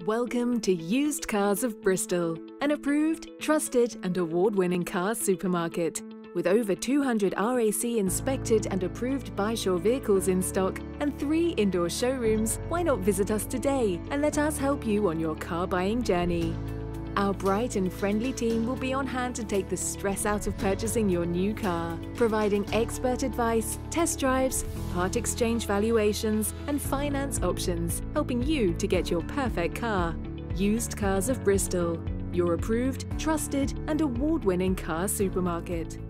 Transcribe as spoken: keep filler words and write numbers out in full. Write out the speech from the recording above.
Welcome to Used Cars of Bristol, an approved, trusted and award-winning car supermarket. With over two hundred R A C inspected and approved By-Shore vehicles in stock and three indoor showrooms, why not visit us today and let us help you on your car buying journey. Our bright and friendly team will be on hand to take the stress out of purchasing your new car, providing expert advice, test drives, part exchange valuations and finance options, helping you to get your perfect car. Used Cars of Bristol, your approved, trusted and award-winning car supermarket.